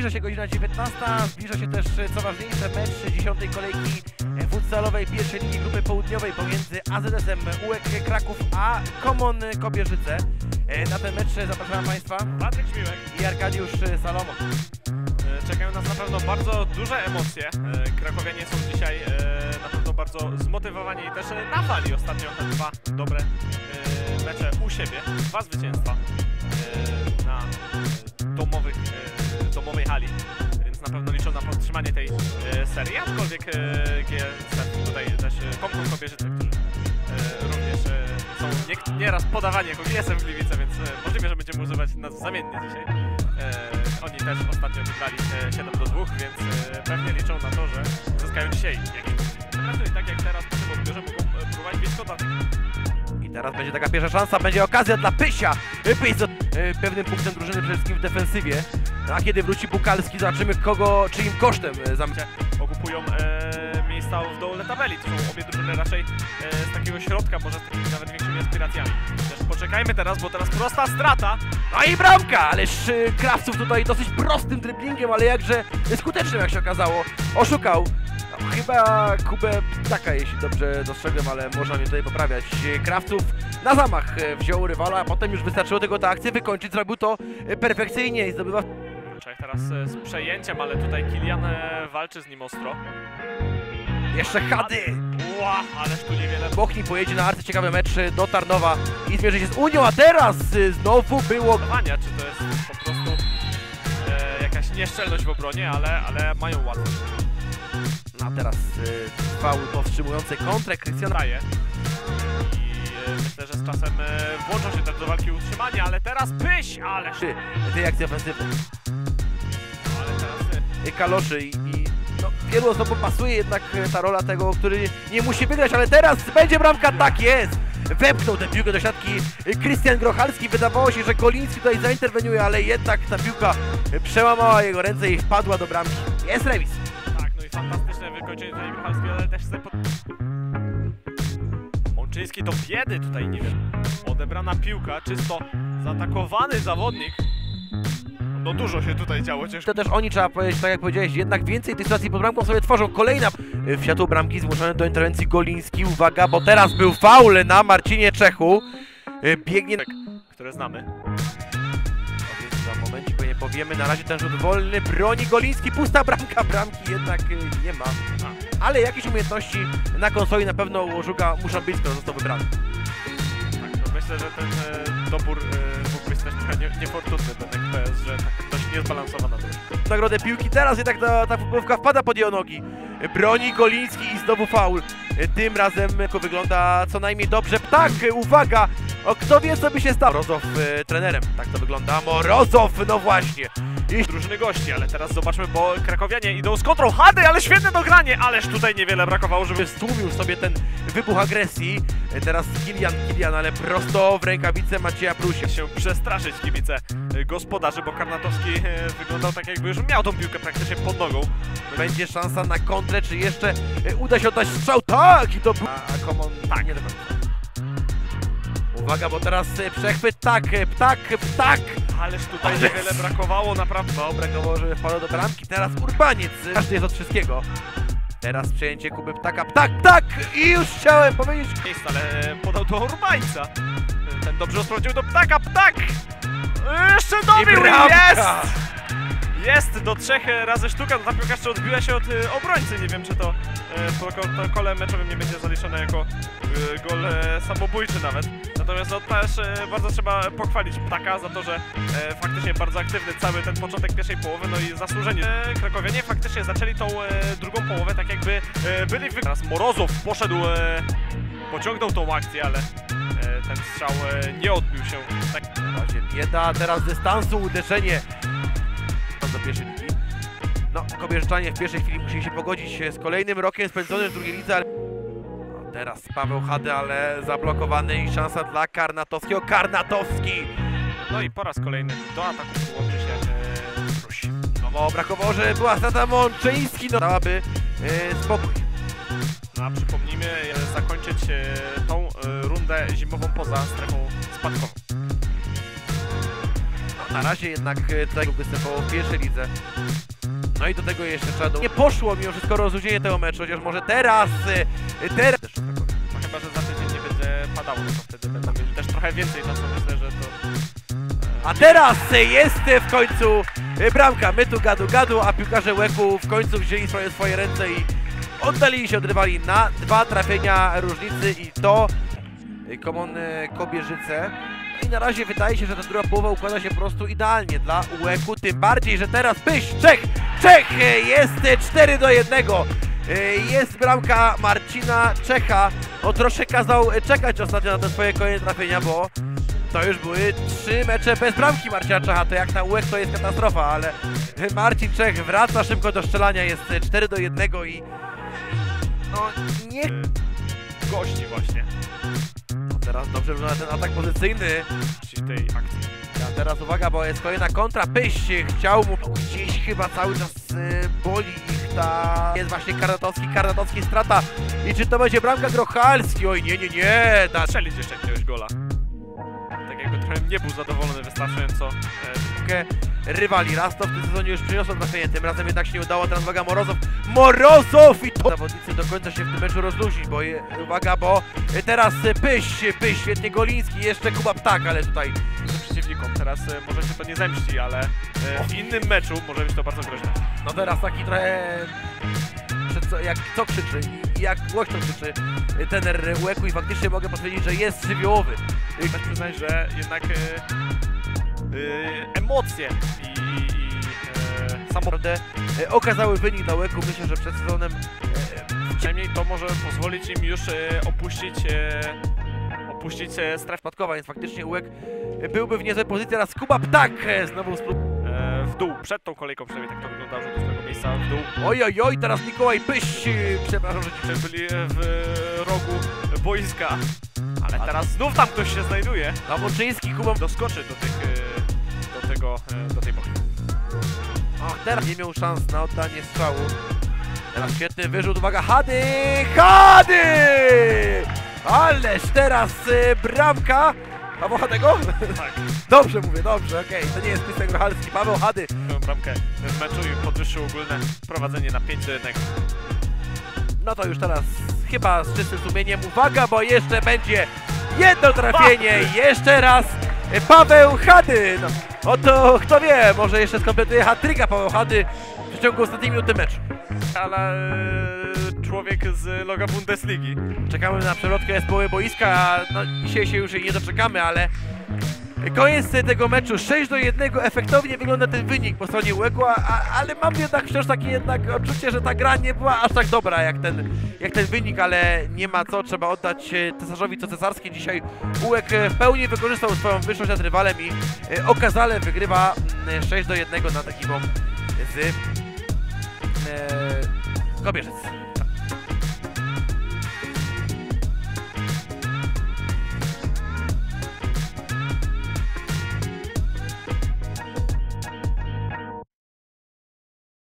Zbliża się godzina 19, zbliża się też, co ważniejsze, mecz 10. kolejki futsalowej pierwszej ligi grupy południowej pomiędzy AZS-em UEK Kraków a Komon Kobierzyce. Na ten mecz zapraszam Państwa Patryk Śmiłek i Arkadiusz Salomon. Czekają nas na pewno bardzo duże emocje. Krakowianie są dzisiaj na pewno bardzo zmotywowani i też na fali. Ostatnio dwa dobre mecze u siebie, dwa zwycięstwa na domowej hali, więc na pewno liczą na podtrzymanie tej serii, aczkolwiek GSF tutaj też Komon Kobierzyce, którzy również są nieraz podawani jako GSF Gliwice, więc możliwe, że będziemy używać nas zamiennie dzisiaj. Oni też ostatnio wygrali 7-2, więc pewnie liczą na to, że zyskają dzisiaj jakiś punkt. Naprawdę tak jak teraz po tym odbiorze mogą próbować mieć kontakt. I teraz będzie taka pierwsza szansa, będzie okazja dla Pysia. Pyś z pewnym punktem drużyny przede wszystkim w defensywie. A kiedy wróci Bukalski, zobaczymy kogo, czyim kosztem zamyka. Okupują miejsca w dole tabeli. To są obie drużyny raczej z takiego środka, może z takimi nawet większymi aspiracjami. Też poczekajmy teraz, bo teraz prosta strata. No i bramka! Ależ Krawców tutaj dosyć prostym driblingiem, ale jakże skutecznym, jak się okazało. Oszukał. No, chyba Kubę Ptaka, jeśli dobrze dostrzegłem, ale można mnie tutaj poprawiać. Krawców na zamach wziął rywala, a potem już wystarczyło tego tę akcję wykończyć. Zrobił to perfekcyjnie i zdobywa... Czech teraz z przejęciem, ale tutaj Kilian walczy z nim ostro. Jeszcze Hady! Ła, ależ tu niewiele. Bochni pojedzie na arcyciekawy mecz do Tarnowa i zmierzy się z Unią, a teraz znowu było... Czy to jest po prostu jakaś nieszczelność w obronie, ale mają łatwość. No a teraz faul powstrzymujący kontrę Krystiana. I myślę, że z czasem włączą się też do walki o utrzymanie, ale teraz Pyś, ależ... Tej akcji ofensywnej. Ale teraz... Kaloszy i no, wielu osobom pasuje jednak ta rola tego, który nie musi wygrać, ale teraz będzie bramka, tak jest! Wepchnął tę piłkę do siatki Krystian Grochalski, wydawało się, że Goliński tutaj zainterweniuje, ale jednak ta piłka przełamała jego ręce i wpadła do bramki. Jest remis! Tak, no i fantastyczne wykończenie tutaj Grochalskiego, ale też sobie Mączyński do biedy tutaj, nie wiem. Odebrana piłka, czysto zaatakowany zawodnik. No dużo się tutaj działo, ciężko. To też oni, trzeba powiedzieć, tak jak powiedziałeś, jednak więcej tych sytuacji pod bramką sobie tworzą. Kolejna w światło bramki zmuszony do interwencji Goliński. Uwaga, bo teraz był faul na Marcinie Czechu. Biegnie... Które znamy. Za momencik nie powiemy, na razie ten rzut wolny, broni Goliński, pusta bramka, bramki jednak nie ma. Ale jakieś umiejętności na konsoli na pewno u Żuka muszą być, skoro został wybrany. Tak, no myślę, że ten dobór mógł być też trochę niefortunny, bo tak to jest, że tak dość niezbalansowana droga. Nagrodę piłki, teraz jednak ta futbolówka wpada pod jego nogi. Broni Goliński i znowu faul. Tym razem wygląda co najmniej dobrze. Ptak, uwaga! O, kto wie, co by się stało? Morozow trenerem, tak to wygląda. Morozow, no właśnie. Drużyny gości, ale teraz zobaczmy, bo krakowianie idą z kontrą. Hady, ale świetne dogranie, ależ tutaj niewiele brakowało, żeby stłumił sobie ten wybuch agresji. Teraz Kilian, ale prosto w rękawice Macieja Prusia. Się przestraszyć kibice gospodarzy, bo Karnatowski wyglądał tak, jakby już miał tą piłkę praktycznie pod nogą. Będzie szansa na kontrę, czy jeszcze uda się oddać strzał? Tak! I to... A Komon... Tak. Nie do końca. Uwaga, bo teraz przechwyt, ptak! Ależ tutaj niewiele brakowało, naprawdę. No, brakowało, żeby wpadł do bramki. Teraz Urbaniec, każdy jest od wszystkiego. Teraz przejęcie Kuby Ptaka, ptak! I już chciałem powiedzieć... Miejsce, ale podał do Urbańca. Ten dobrze rozprowadził do Ptaka, ptak! Jeszcze dobił, jest! Jest do 3 razy sztuka, ta piłka jeszcze odbiła się od obrońcy. Nie wiem, czy to po protokole meczowym nie będzie zaliczone jako gol samobójczy nawet. Natomiast no, też bardzo trzeba pochwalić Ptaka za to, że faktycznie bardzo aktywny cały ten początek pierwszej połowy, no i zasłużeni. Krakowianie faktycznie zaczęli tą drugą połowę tak jakby byli Teraz Morozow poszedł, pociągnął tą akcję, ale ten strzał nie odbił się. Tak. Na razie bieda, teraz z dystansu uderzenie do pierwszej ligi. No, Kobierzczanie w pierwszej chwili musieli się pogodzić z kolejnym rokiem spędzonym w drugiej lidze. No, teraz Paweł Hady, ale zablokowany i szansa dla Karnatowskiego. Karnatowski! No i po raz kolejny do ataku przyłączy się Pruś. No, brakowało, że była strata Mączyński, no dałaby spokój. No a przypomnijmy, zakończyć tą rundę zimową poza strefą spadkową. Na razie jednak tutaj występował w pierwszej lidze. No i do tego jeszcze trzeba... Nie poszło mimo wszystko rozluźnienie tego meczu, chociaż może teraz... No chyba, że za tydzień nie będzie padało, to wtedy będą mieli też trochę więcej czasu, myślę, że to... A teraz jest w końcu bramka. My tu gadu, a piłkarze Łeku w końcu wzięli swoje ręce i oddalili się od rywali na 2 trafienia różnicy i to Komon Kobierzyce. No i na razie wydaje się, że ta druga połowa układa się po prostu idealnie dla Łeku, tym bardziej, że teraz Pyś, Czech jest 4-1. Jest bramka Marcina Czecha. On troszkę kazał czekać ostatnio na te swoje kolejne trafienia, bo to już były 3 mecze bez bramki Marcina Czecha. To jak na Łek to jest katastrofa, ale Marcin Czech wraca szybko do strzelania, jest 4-1 i no nie... Gości właśnie. No teraz dobrze wygląda ten atak pozycyjny w tej akcji. A teraz uwaga, bo jest kolejna kontra. Pyś chciał mu gdzieś chyba cały czas boli ich ta... Jest właśnie Karnatowski strata. I czy to będzie bramka Grochalski? Oj nie. Strzelić jeszcze jakiegoś gola. Tak jakby trochę nie był zadowolony wystarczająco. Rywali. Raz to w tym sezonie już przyniosło trafienie, tym razem jednak się nie udało. Teraz uwaga, Morozow i to... Zawodnicy do końca się w tym meczu rozluźnić, bo uwaga, bo teraz Pyś, świetnie Goliński, jeszcze Kuba Ptak, ale tutaj... Przeciwnikom. Teraz może się to nie zemści, ale w innym meczu może być to bardzo groźne. No teraz taki trochę... Jak co krzyczy i jak głośno krzyczy trener Łeku i faktycznie mogę potwierdzić, że jest żywiołowy. Chcę przyznać, że jednak emocje i naprawdę okazały wynik dla Łeku. Myślę, że przed sezonem przynajmniej to może pozwolić im już opuścić strefę spadkowa, więc faktycznie Łek byłby w niezłej pozycji. Teraz Kuba Ptak znowu w dół, przed tą kolejką przynajmniej tak to wyglądało, że do tego miejsca w dół. Oj, teraz Mikołaj Pyś, przepraszam, że ci byli w rogu boiska, ale teraz znów tam ktoś się znajduje. A Moczyński Kubą doskoczy do tej boki. Och, teraz nie miał szans na oddanie strzału. Teraz świetny wyrzut, uwaga, Hady! Ależ teraz bramka Paweł Hadego? Tak. Dobrze mówię, dobrze, okej. To nie jest Krystian Grochalski, Paweł Hady. Tę bramkę w meczu i podwyższył ogólne prowadzenie na 5-1. No to już teraz chyba z czystym sumieniem. Uwaga, bo jeszcze będzie jedno trafienie. Jeszcze raz Paweł Hady. No, oto kto wie, może jeszcze skompletuje hat-tricka Paweł Hady w ciągu ostatniej minuty meczu. Ale człowiek z loga Bundesligi. Czekamy na przewrotkę z połowy boiska, no dzisiaj się już jej nie doczekamy, ale koniec tego meczu 6-1, efektownie wygląda ten wynik po stronie Łeku, ale mam jednak wciąż takie jednak odczucie, że ta gra nie była aż tak dobra jak ten wynik, ale nie ma co, trzeba oddać cesarzowi co cesarskie. Dzisiaj Łek w pełni wykorzystał swoją wyższość nad rywalem i okazale wygrywa 6-1 nad ekipą z Kobierzyc.